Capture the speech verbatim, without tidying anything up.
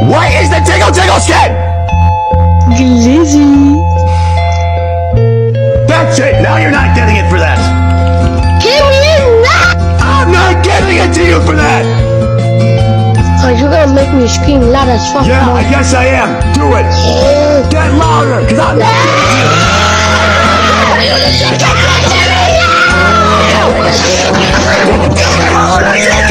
What is the tickle tickle skin? Glizzy. That's it. Now you're not getting it for that. Give me that. I'm not giving it to you for that. Are you gonna make me scream loud as fuck? Yeah, more? I guess I am. Do it. Get louder, cause I'm not giving it to you.